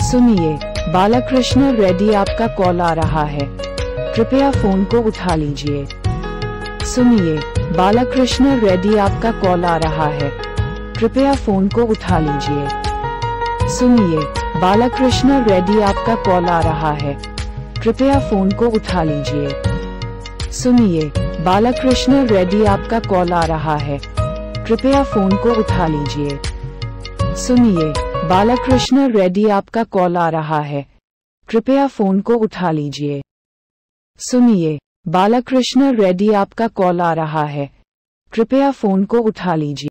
सुनिए, बालकृष्ण रेड्डी आपका कॉल आ रहा है, कृपया फोन को उठा लीजिए। सुनिए, बालकृष्ण रेड्डी आपका कॉल आ रहा है, कृपया फोन को उठा लीजिए। सुनिए, बालकृष्ण रेड्डी आपका कॉल आ रहा है, कृपया फोन को उठा लीजिए। सुनिए, बालकृष्ण रेड्डी आपका कॉल आ रहा है, कृपया फोन को उठा लीजिए। सुनिए, बालकृष्ण रेड्डी आपका कॉल आ रहा है, कृपया फोन को उठा लीजिए। सुनिए, बालकृष्ण रेड्डी आपका कॉल आ रहा है, कृपया फोन को उठा लीजिए।